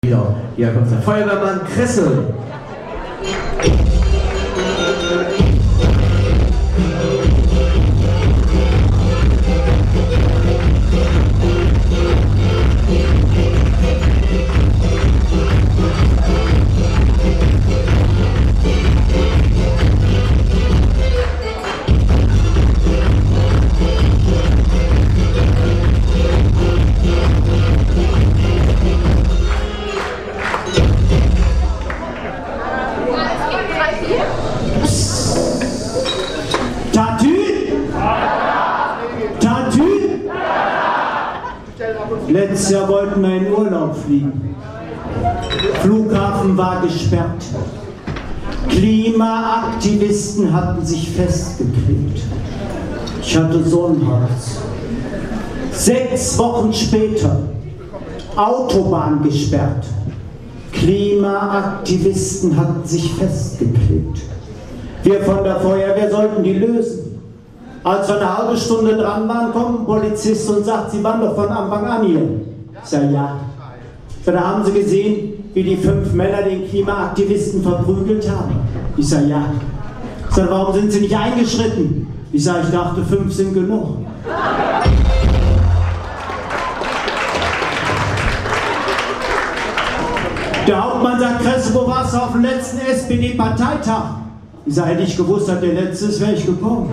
Ja, hier kommt der Feuerwehrmann Kressel. Letztes Jahr wollten wir in Urlaub fliegen. Flughafen war gesperrt. Klimaaktivisten hatten sich festgeklebt. Ich hatte Sonnenhals. 6 Wochen später, Autobahn gesperrt. Klimaaktivisten hatten sich festgeklebt. Wir von der Feuerwehr sollten die lösen. Als wir eine halbe Stunde dran waren, kommt ein Polizist und sagt, Sie waren doch von Anfang an hier. Ich sage, ja. Da haben Sie gesehen, wie die 5 Männer den Klimaaktivisten verprügelt haben. Ich sage, ja. Ich sage, warum sind Sie nicht eingeschritten? Ich sage, ich dachte, 5 sind genug. Der Hauptmann sagt, Kresse, wo warst du auf dem letzten SPD-Parteitag? Ich sage, hätte ich gewusst, dass der letzte ist, wäre ich gekommen.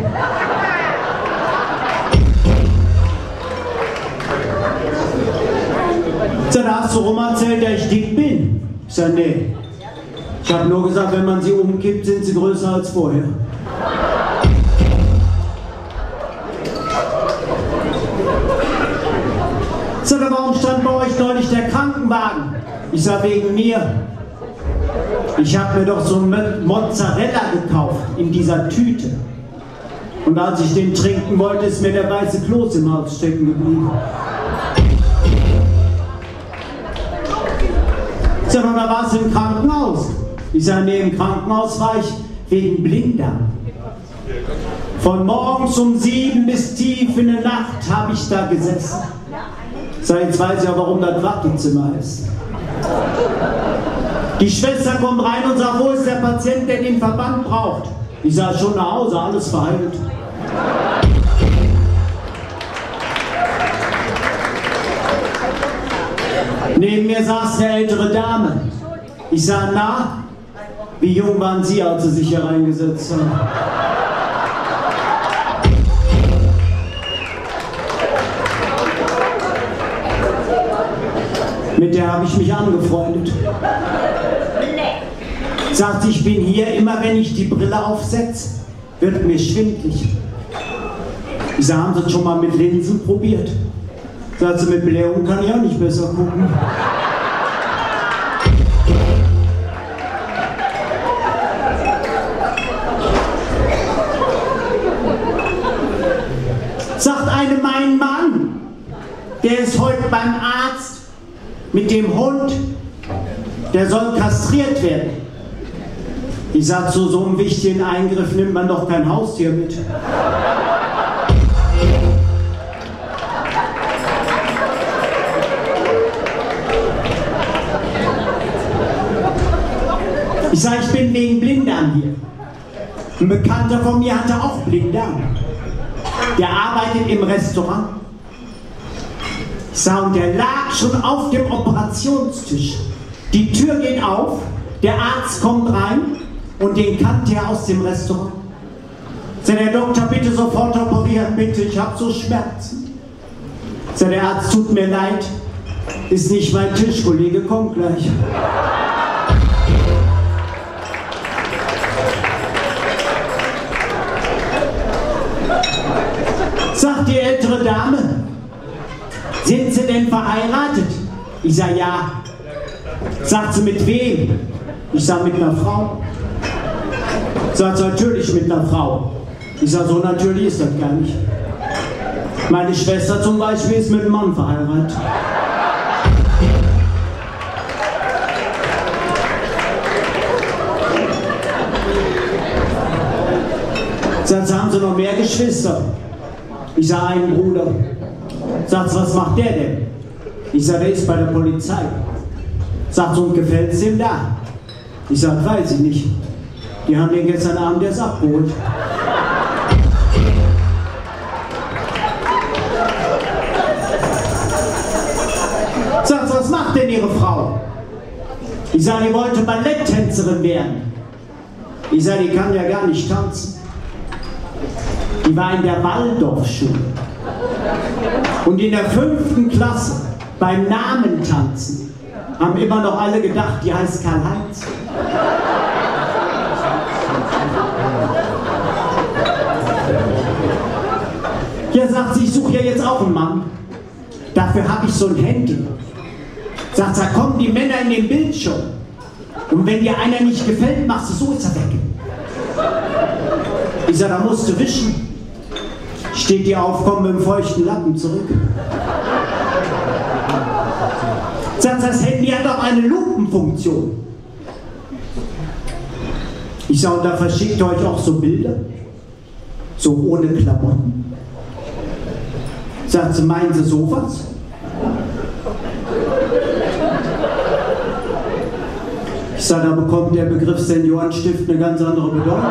Da hast du rum erzählt, dass ich dick bin. Ich sage, nee. Ich habe nur gesagt, wenn man sie umkippt, sind sie größer als vorher. Sag, warum stand bei euch neulich der Krankenwagen? Ich sage, wegen mir. Ich habe mir doch so einen Mozzarella gekauft in dieser Tüte. Und als ich den trinken wollte, ist mir der weiße Kloß im Hals stecken geblieben. Ich sage, da warst du im Krankenhaus. Ich sage, nee, im Krankenhaus war ich wegen Blinddarm. Von morgens um 7 bis tief in der Nacht habe ich da gesessen. Ich sage, jetzt weiß ich ja, warum das Wartezimmer ist. Die Schwester kommt rein und sagt, wo ist der Patient, der den Verband braucht? Ich sage, schon nach Hause, alles verheilt. Neben mir saß eine ältere Dame. Ich sage, na, wie jung waren Sie, als Sie sich hier reingesetzt haben? Mit der habe ich mich angefreundet. Sagt sie, ich bin hier, immer wenn ich die Brille aufsetze, wird mir schwindlig. Ich sage, haben Sie das schon mal mit Linsen probiert? Sagt sie, mit Blähung kann ich auch nicht besser gucken. Sagt eine, mein Mann, der ist heute beim Arzt mit dem Hund, der soll kastriert werden. Ich sag, zu so einem wichtigen Eingriff nimmt man doch kein Haustier mit. Ich sage, ich bin wegen Blinddarm hier. Ein Bekannter von mir hatte auch Blinddarm. Der arbeitet im Restaurant. Ich sage, und der lag schon auf dem Operationstisch. Die Tür geht auf, der Arzt kommt rein und den kannte er aus dem Restaurant. Sagt der Doktor, bitte sofort operieren, bitte, ich habe so Schmerzen. Sagt der Arzt, tut mir leid, ist nicht mein Tischkollege, kommt gleich. Sagt die ältere Dame, sind Sie denn verheiratet? Ich sage, ja. Sagt sie, mit wem? Ich sage, mit einer Frau. Sagt sie, natürlich mit einer Frau. Ich sage, so natürlich ist das gar nicht. Meine Schwester zum Beispiel ist mit einem Mann verheiratet. Sagt sie, haben Sie noch mehr Geschwister? Ich sage, einen Bruder. Sagt sie, was macht der denn? Ich sage, der ist bei der Polizei. Sagt so, und gefällt's dem da? Ich sag, weiß ich nicht. Die haben den gestern Abend erst abgeholt. Sagt, was macht denn Ihre Frau? Ich sag, die wollte Balletttänzerin werden. Ich sag, die kann ja gar nicht tanzen. Die war in der Waldorfschule. Und in der 5. Klasse beim Namentanzen haben immer noch alle gedacht, die heißt Karl-Heinz. Ja, sagt sie, ich suche ja jetzt auch einen Mann. Dafür habe ich so ein Handy. Sagt, da kommen die Männer in den Bildschirm. Und wenn dir einer nicht gefällt, machst du so, ist er weg. Ich sag, da musst du wischen. Steht dir auf, komm mit dem feuchten Lappen zurück. Sagt, das Handy hat auch eine Lupenfunktion. Ich sag, und da verschickt ihr euch auch so Bilder? So ohne Klamotten? Sagt sie, meinen Sie sowas? Ich sage, da bekommt der Begriff Seniorenstift eine ganz andere Bedeutung.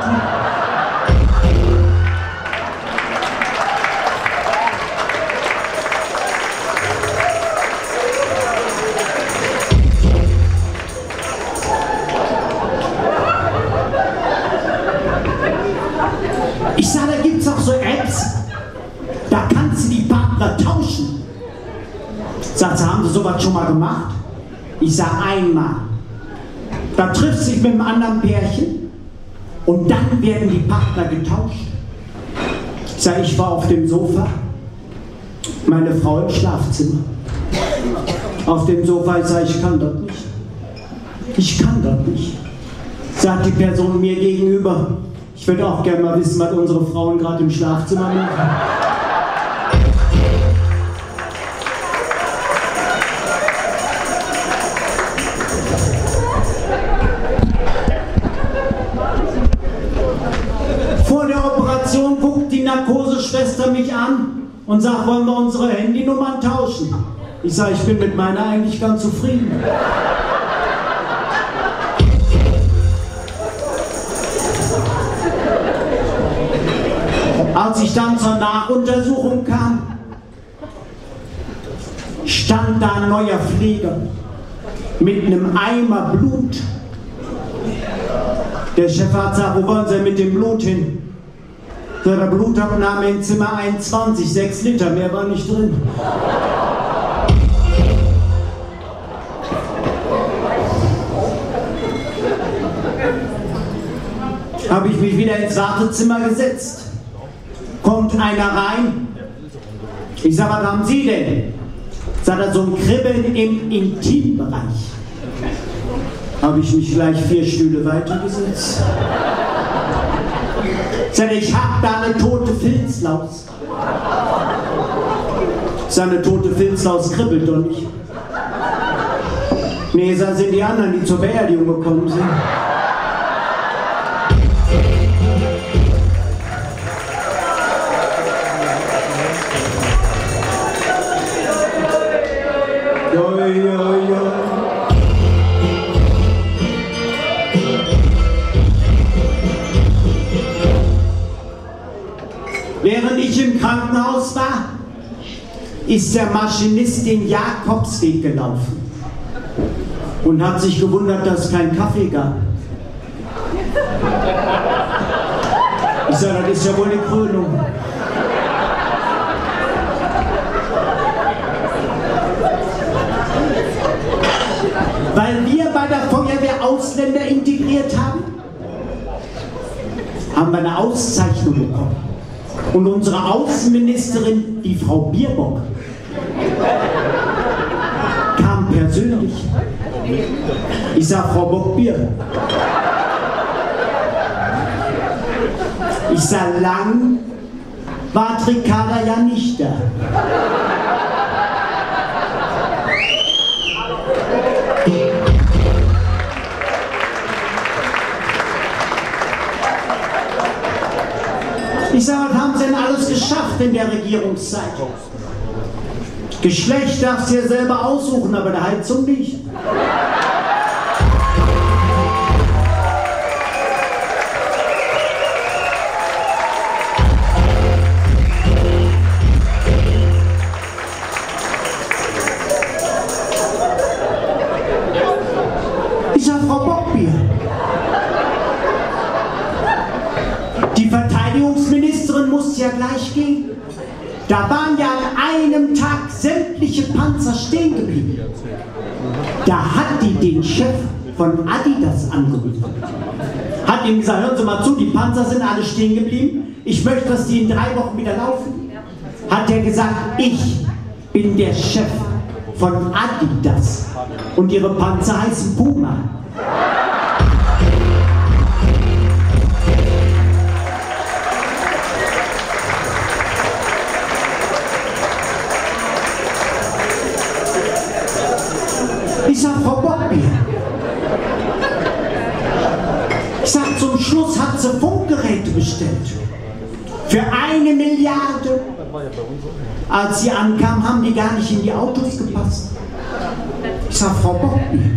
Ich sage, da gibt es auch so Apps, da kannst du die Partner tauschen. Sagt sie, haben Sie sowas schon mal gemacht? Ich sage, einmal. Da triffst du dich mit einem anderen Pärchen und dann werden die Partner getauscht. Ich sage, ich war auf dem Sofa, meine Frau im Schlafzimmer. Auf dem Sofa, ich sage, ich kann das nicht. Ich kann das nicht. Sagt die Person mir gegenüber, ich würde auch gerne mal wissen, was unsere Frauen gerade im Schlafzimmer machen. Vor der Operation guckt die Narkoseschwester mich an und sagt, wollen wir unsere Handynummern tauschen? Ich sage, ich bin mit meiner eigentlich ganz zufrieden. Als ich dann zur Nachuntersuchung kam, stand da ein neuer Pfleger mit einem Eimer Blut. Der Chefarzt sagt, wo wollen Sie mit dem Blut hin? Der Blutabnahme in Zimmer 21, 6 Liter, mehr war nicht drin. Habe ich mich wieder ins Wartezimmer gesetzt. Kommt einer rein. Ich sage, was haben Sie denn? Sagt er, so ein Kribbeln im Intimbereich. Habe ich mich gleich 4 Stühle weitergesetzt. Sagt er, ich habe da eine tote Filzlaus. Seine tote Filzlaus kribbelt doch nicht. Nee, das sind die anderen, die zur Beerdigung gekommen sind. Während ich im Krankenhaus war, ist der Maschinist den Jakobsweg gelaufen und hat sich gewundert, dass es keinen Kaffee gab. Ich sage, das ist ja wohl die Krönung. Weil wir bei der Feuerwehr Ausländer integriert haben, haben wir eine Auszeichnung bekommen. Und unsere Außenministerin, die Frau Baerbock, kam persönlich. Ich sage, Frau Bock-Bier. Ich sage, lang war Tricada ja nicht da. Ich sage, was haben Sie denn alles geschafft in der Regierungszeit? Geschlecht darfst du ja selber aussuchen, aber eine Heizung nicht. Da waren ja an einem Tag sämtliche Panzer stehen geblieben. Da hat die den Chef von Adidas angerufen. Hat ihm gesagt, hören Sie mal zu, die Panzer sind alle stehen geblieben. Ich möchte, dass die in 3 Wochen wieder laufen. Hat er gesagt, ich bin der Chef von Adidas. Und Ihre Panzer heißen Puma. Ich sag, Frau Bobby, ich sag, zum Schluss hat sie Funkgeräte bestellt. Für 1 Milliarde. Als sie ankamen, haben die gar nicht in die Autos gepasst. Ich sag, Frau Bobby,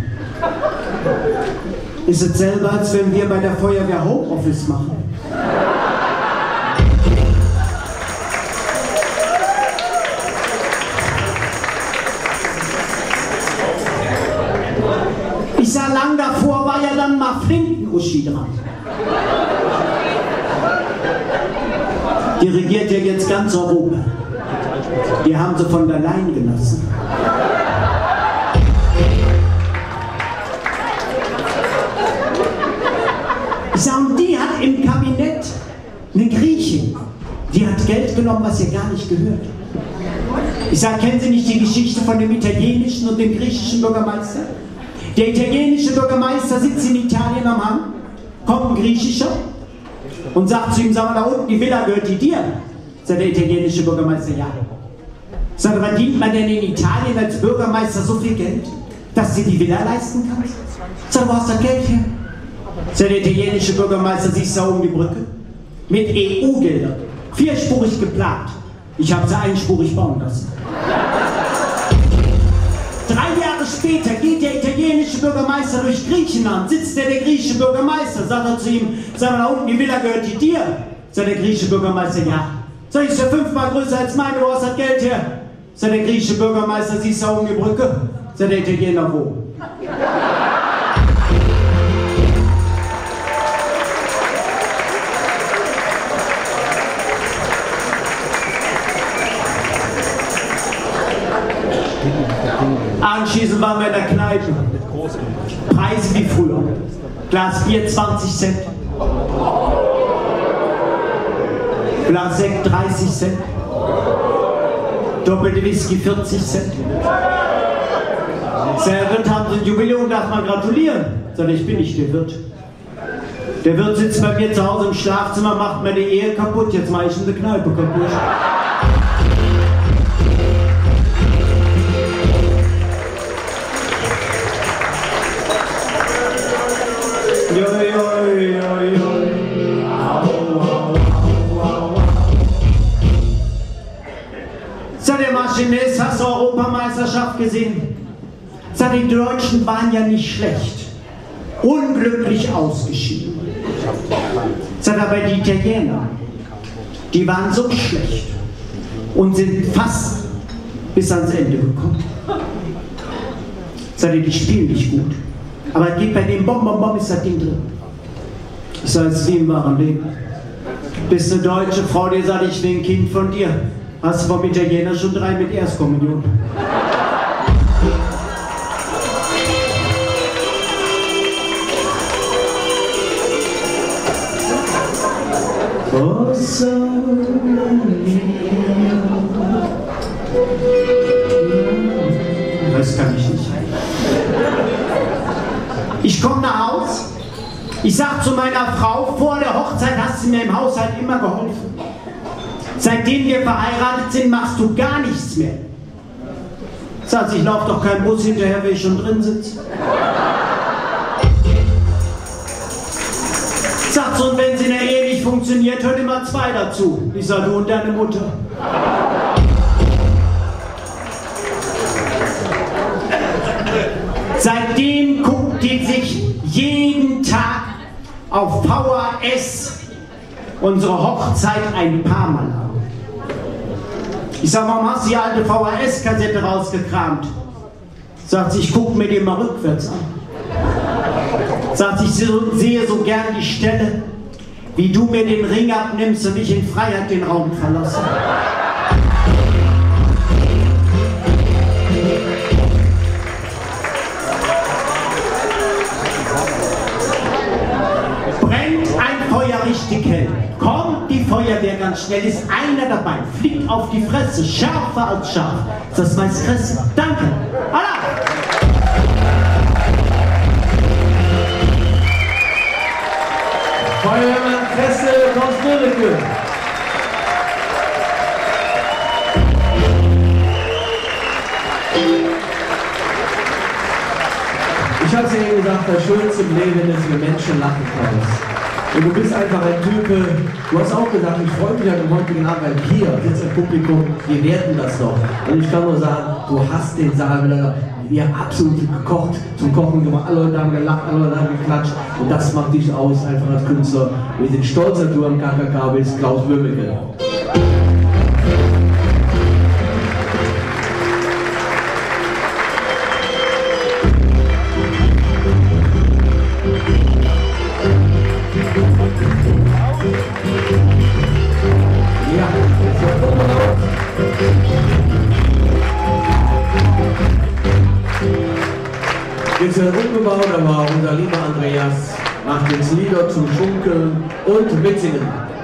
ist es selber, als wenn wir bei der Feuerwehr Homeoffice machen. Ich sah lang davor, war ja dann mal Flinken-Uschi dran. Die regiert ja jetzt ganz Europa. Die haben sie von der Leyen gelassen. Ich sag, und die hat im Kabinett eine Griechin. Die hat Geld genommen, was ihr gar nicht gehört. Ich sag, kennen Sie nicht die Geschichte von dem italienischen und dem griechischen Bürgermeister? Der italienische Bürgermeister sitzt in Italien am Hang, kommt ein griechischer und sagt zu ihm, sag mal, da unten, die Villa gehört die dir? Sagt der italienische Bürgermeister, ja. Sagt, verdient man denn in Italien als Bürgermeister so viel Geld, dass du die Villa leisten kannst? Sagt, wo hast du das Geld her? Sagt der italienische Bürgermeister, siehst du da oben die Brücke? Mit EU-Geldern, 4-spurig geplant. Ich habe sie einspurig bauen lassen. 3 Jahre später geht der italienische Bürgermeister durch Griechenland, sitzt der griechische Bürgermeister, sagt er zu ihm, sag mal, da unten, die Villa gehört die dir? Sagt der griechische Bürgermeister, ja. Sag ich, ist ja 5-mal größer als meine, wo hast das Geld her? Sagt der griechische Bürgermeister, siehst du da oben die Brücke? Sagt der Italiener, wo? Anschließend waren wir in der Kneipe. Preise wie früher. Glas Bier 20 Cent. Glas Sekt 30 Cent. Doppelte Whisky 40 Cent. Herr Wirt, haben Sie ein Jubiläum, darf man gratulieren. Sag ich, bin nicht der Wirt. Der Wirt sitzt bei mir zu Hause im Schlafzimmer, macht meine Ehe kaputt, jetzt mache ich eine Kneipe kaputt. Sag, der Maschinist, hast du Europameisterschaft gesehen? Sag, die Deutschen waren ja nicht schlecht. Unglücklich ausgeschieden. Sag, aber die Italiener, die waren so schlecht und sind fast bis ans Ende gekommen. Sag, die spielen nicht gut. Aber es geht bei dem Bom, ist das Ding drin. Ich sage, es ist wie im wahren Leben. Bist eine deutsche Frau, die sagt, ich will ein Kind von dir. Hast du vom Italiener schon 3 mit Erstkommunion. Oh, so das kann ich nicht. Ich komme nach Haus, ich sag zu meiner Frau, vor der Hochzeit hast du mir im Haushalt immer geholfen. Seitdem wir verheiratet sind, machst du gar nichts mehr. Sagt sie, ich laufe doch kein Bus hinterher, wenn ich schon drin sitze. Sagt so, und wenn sie in der Ehe nicht funktioniert, hört immer 2 dazu. Ich sag, du und deine Mutter. Seitdem guckt die sich jeden Tag auf VHS unsere Hochzeit ein paar Mal an. Ich sag, warum hast du die alte VHS-Kassette rausgekramt? Sagt sie, ich guck mir die mal rückwärts an. Sagt sie, ich sehe so gern die Stelle, wie du mir den Ring abnimmst und ich in Freiheit den Raum verlasse. schnell ist einer dabei, fliegt auf die Fresse, schärfer als scharf. Das weiß Kresse. Danke. Allah! Feuerwehrmann Kressel aus Nürnberg. Ich habe es ja eben gesagt, das Schönste im Leben ist, wenn Menschen lachen kannst. Und du bist einfach ein Typ, du hast auch gesagt, ich freue mich an dem heutigen Abend, weil hier sitzt ein Publikum, wir werten das noch. Und ich kann nur sagen, du hast den Saal wieder absolut gekocht, zum Kochen gemacht, alle Leute haben gelacht, alle Leute haben geklatscht und das macht dich aus, einfach als Künstler. Wir sind stolz, dass du am KKK bist, Klaus Böhmicke. Jetzt wird umgebaut, aber unser lieber Andreas macht jetzt Lieder zum Schunkeln und Mitsingen.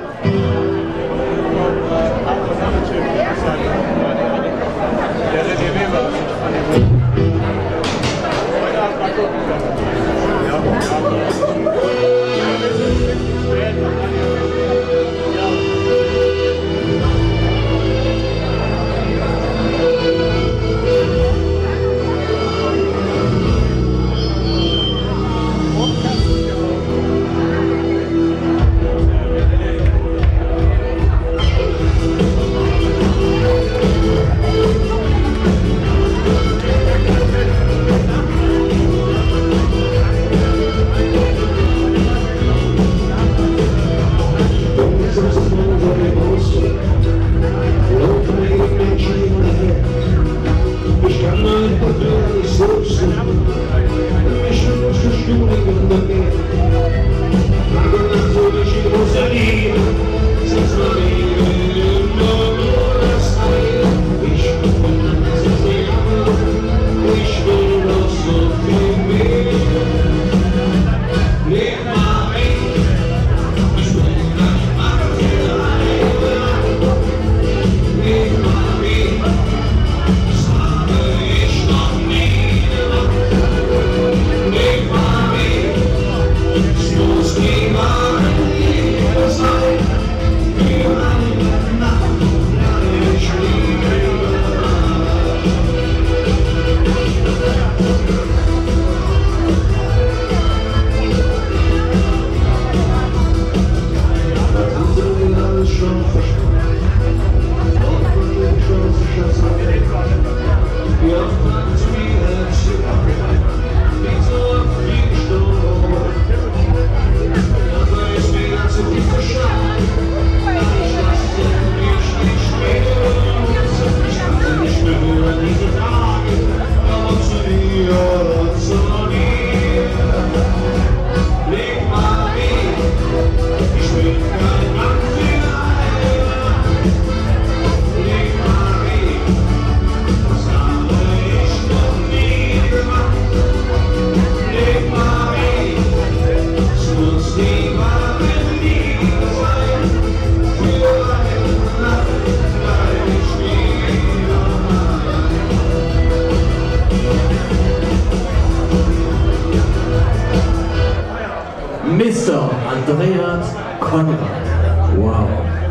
Mr. Andreas Konrad. Wow.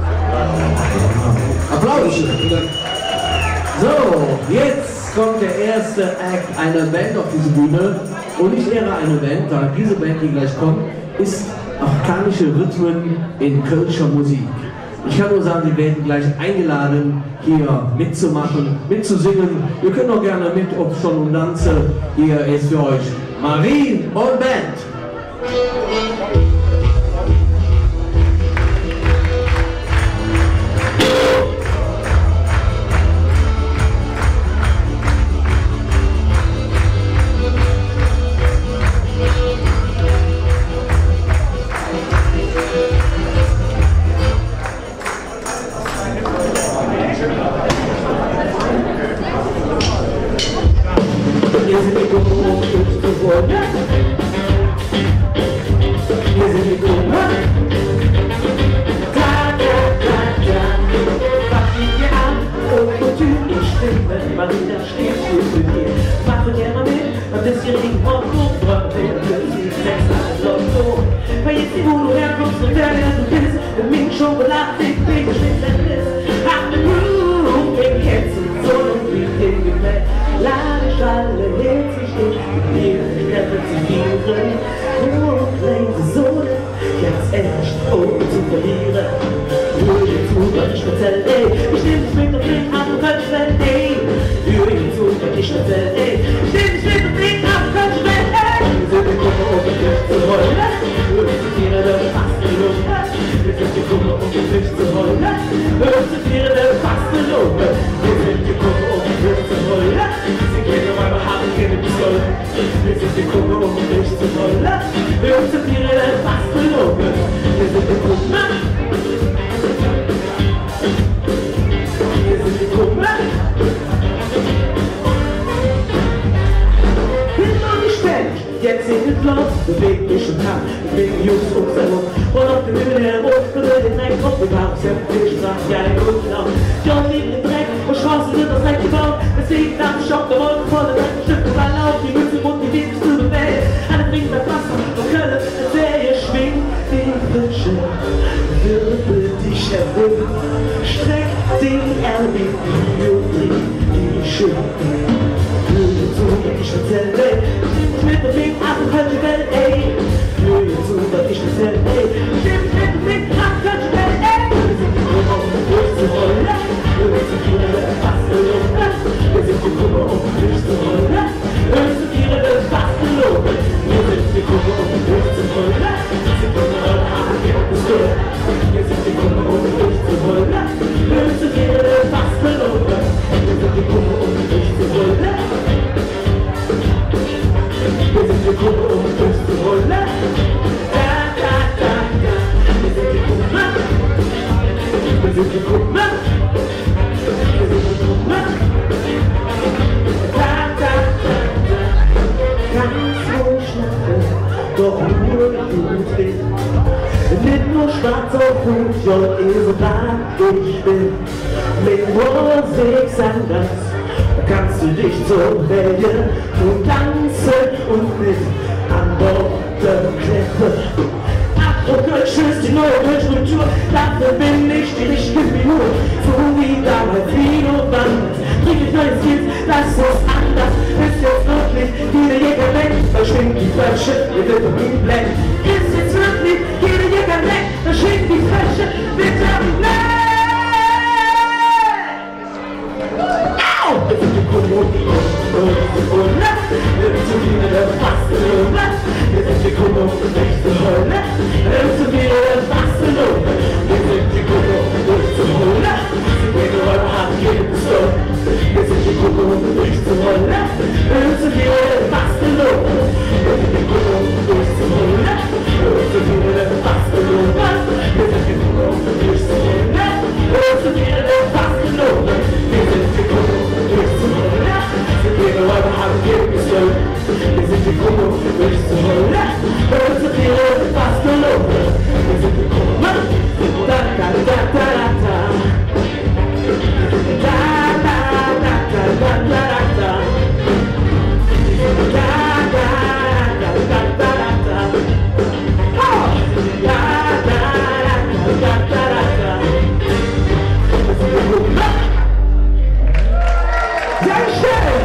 Applaus. So, jetzt kommt der erste Act einer Band auf diese Bühne. Und ich ehre eine Band, da diese Band, die gleich kommt, ist afrikanische Rhythmen in kölscher Musik. Ich kann nur sagen, Sie werden gleich eingeladen, hier mitzumachen, mitzusingen. Ihr könnt auch gerne mit, ob schon und Danze. Hier ist für euch Marine und Band. steht hier für dich. Mach so gerne mit, und das hier liegt auf Luftbrand, plötzlich Sex als Lotto. Weil jetzt die, wo du herkommst und wer du bist, der Mink schon belacht, ich bin geschnitten ist. Hab den Groove, den kennst du, so wie dir gefällt. Lade ich alle Hits, ich steh mit mir, repetieren. Nur längste Sohle, ganz echt, ohne zu verlieren. Für den Zug, was ich erzähl, ey, ich nehm dich mit auf den Abendkölschwelt, ey. Für den Zug, was ich erzähl, ey, ich nehm dich mit auf den Abendkölschwelt, ey. Wir sind die Gruppe, um den Tisch zu rollen, wir sind Tiere, der fast gelungen hat. Wir sind die Gruppe, um den Tisch zu rollen, wir sind Tiere, der fast gelungen hat. Wir sind die Gruppe, um den Tisch zu rollen, sie gehen um einmal hart und gehen in die Säule. Wir sind die Gruppe, um den Tisch zu rollen, wir sind Tiere, der fast gelungen hat. Wir sind die Gruppe, jetzt singt los, bewegt mich und Tag, bewegen Jungs um sein Mund. Und auf dem Himmel herum, berührt den Dreck, auf dem Haus, sämtlich sagt, ja, ein guten Lauf. John liebt den Dreck, und Straßen sind das Dreck gebaut. Deswegen darf ich auf der Wolke vor der Dreck, Stück und Ball auf, die Mütze und die Weg zu der Welt. Alle bringen das Wasser und Kölle, als er schwingt den Wünschen, wirbel dich herum. Streck den Ärmel und die Schulter. Ich erzähl, stimmt mit dem Weg ab und halt die Welt, ey. Hör dir zu, was ich erzähl, ey. Stimmt mit dem Weg ab und halt die Welt, ey. Wir sind die Gruppe, um den Tisch zu rollen. Wir sind Tiere, der fast gelungen hat. Wir sind die Gruppe, um den Tisch zu rollen. Wir sind Tiere, der fast gelungen hat. Wir sind die Gruppe, um den Tisch zu rollen. Wir sind die Gruppe, wir sind die Gruppe, um den Tisch zu rollen. Wir sind Tiere, der fast gelungen hat. Wir sind die Gruppe, um den Tisch zu rollen. Wir sind die Gruppe, um den Tisch zu rollen. Da, da, da, da. Wir sind die Gruppe. Wir sind die Gruppe. Wir sind die Gruppe. Da, da, da, da. Ganz ruhig lachen, doch nur gut bin. Nicht nur schwarz auf Hut, J ist so blank, ich bin. Mit Musik sang das. Kannst du dich so wählen und tanzen und mit an Bord der Klippe. Afro-Kölsch ist die neue Kölsch-Kultur, dafür bin ich die richtige Figur. So wie damals Vino Band, trink ich neues Kids, das ist anders. Ist jetzt wirklich jeder Jäger weg, da schwingt die Flasche, wir Vitamin Black. Ist jetzt wirklich jeder Jäger weg, da schwingt die Flasche, Vitamin Black. Wir sind die Gruppe, wir sind Tiere, der fast gelungen hat. Wir sind die Gruppe, um den Tisch zu rollen. Wir sind Tiere, der fast gelungen hat. Wir sind die Gruppe, um den Tisch zu rollen. Sie gehen nur einmal hart, gehen bis dort. Wir sind die Gruppe, um den Tisch zu rollen. Wir sind Tiere, der fast gelungen hat. Wir sind die Gruppe, um den Tisch zu rollen. Wir sind Tiere, der fast gelungen hat. Wir sind die Gruppe, um den Tisch zu rollen. Wir sind Tiere, der fast gelungen hat. Wir sind die Gruppe, wir gehen nur einmal hart, gehen bis dort. Wir sind die Gruppe, um den Tisch zu rollen. Wir sind Tiere, der fast gelungen hat. Wir sind die Gruppe, da, da, da, da, da, da. Da, da, da, da, da, da, da. Da, da, da, da, da, da. Oh! Da, da, da, da, da, da. Wir sind die Gruppe. Sehr schön!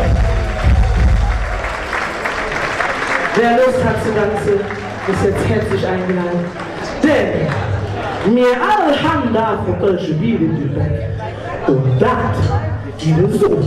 Wer Lust hat zu tanzen, ist jetzt herzlich eingeladen. Denn mir alle haben da afro-kölsche Bier in die Welt. Und das geht so.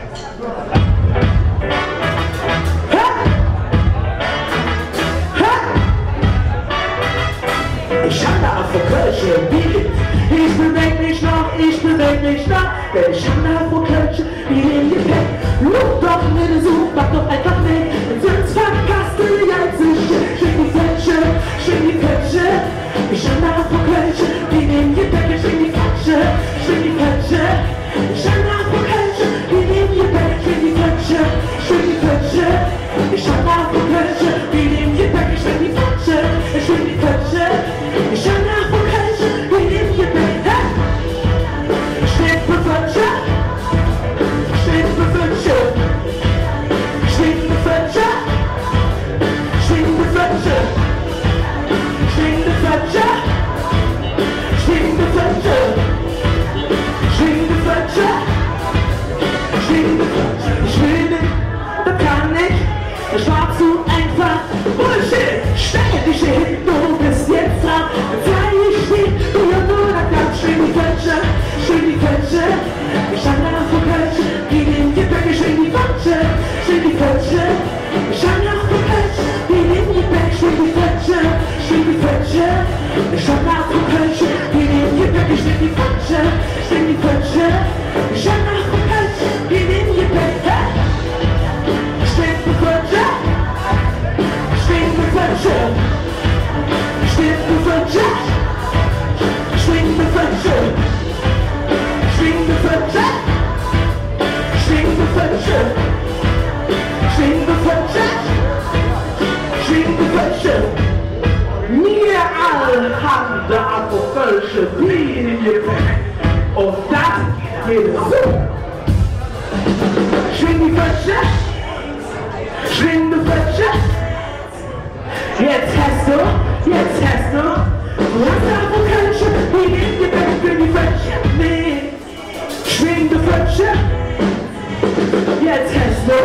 Ich hab da afro-kölsche Bier. Ich beweg mich noch, denn ich hab da afro-kölsche Bier in die Welt. Look doch mit der Suche, mach doch einfach mit. Sonst verkasst du die Einzige. Schwing die Pötsche. Ich hab da afro-kölsche Bier in die Welt. Schwing die Pötsche. Ich hab da afro-kölsche Bier in die Welt. Schwing die Pötsche. Ich hab da afro-kölsche Bier in die Welt. Schwing die Pötsche. Ich hab da afro-kölsche Bier in die Welt. Schwing die Pötsche. ich hab nach von Kölsch, die nehmen Gepäck, ich schwing die Fatsche, schwing die Fatsche. Ich hab nach von Kölsch, die nehmen Gepäck, schwing die Fatsche, schwing die Fatsche. Ich hab nach von Kölsch, die nehmen Gepäck, ich schwing die Fatsche, schwing die Fatsche. Ich hab nach von Kölsch, die nehmen Gepäck, schwing die Fatsche, schwing die Fatsche, schwing die Fatsche. Swing the Fletcher, swing the Fletcher, swing the Fletcher, swing the Fletcher, swing the Fletcher. Wir alle haben der Apokölsche Bier in Gepäck und das geht so. Swing the Fletcher, swing the Fletcher. Jetzt hast du. Du hast der Apokölsche Bier in Gepäck für die Fletcher. Nee, swing the Fletcher. Jetzt hast du.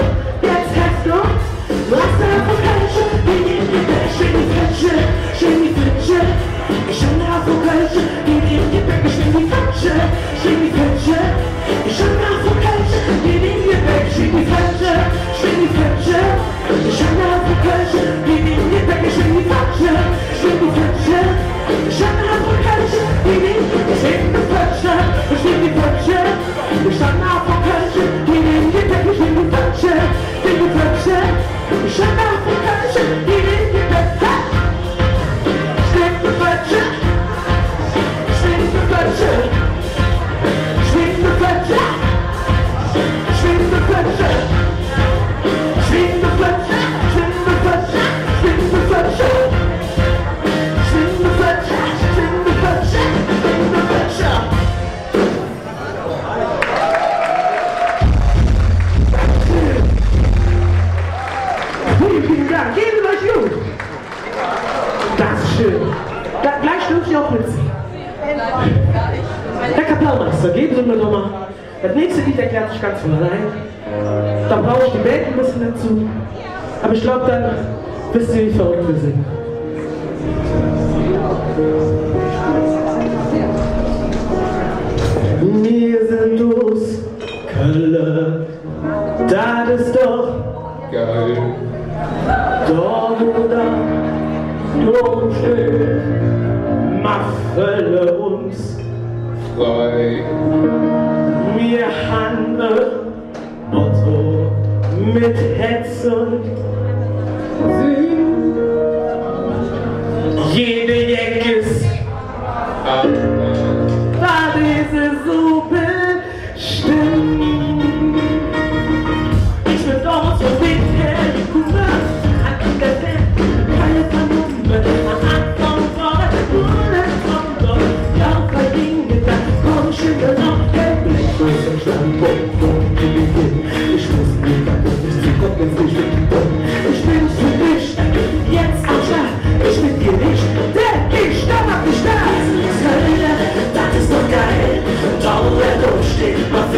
Du hast der Apokölsche Bier in Gepäck, swing die Fletcher, swing die Fletcher. Ich hab der Apokölsche Bier in Gepäck, swing die Fletcher, swing die Fletcher. Ich hab der Apokölsche Bier in Gepäck, swing die Fletcher, swing die Fletcher. Ich hab der Apokölsche Bier in Gepäck, swing die Fletcher, swing die Fletcher. Ich hab der Apokölsche Bier in Gepäck, swing die Fletcher, swing die Fletcher. Ich hab der Apokölsche Bier in Gepäck, swing die Fletcher, swing die Fletcher. Ich hab der Apokölsche Bier in Gepäck, swing the Fletcher, swing the Fletcher, swing the Fletcher, swing the Fletcher, swing the Fletcher, swing the Fletcher, swing the Fletcher, swing the Fletcher, swing the Fletcher, swing the Fletcher. Vielen Dank, geht es euch gut? Das ist schön. Gleich dürft ihr auch mitsingen. Herr Kapellmeister, geben Sie mir doch mal. Das nächste Lied erklärt sich ganz von allein. Dann brauche ich die Band ein bisschen dazu. Aber ich glaube, dann wisst ihr, wie verrückt wir sind. Wir sind aus Köln, das ist doch geil. Da wo da drum steht, machen uns frei. Wir haben Motto mit Hetzen. Jede Ecke ist da diese so bestimmt. Ich bin doch so wichtig, an der Welt, keine Vernunft, am Anfang war das ohne Konto. Ja, verdiene, dann komm ich in der Nacht, der Blick ist im Standpunkt, ich muss nicht, dann muss ich zu Gott, jetzt nicht mit dem Boden. Ich bin für dich, jetzt am Start, ich mit dir nicht, denn ich stand auf die Straße. Das ist doch geil, da wo er durchsteht,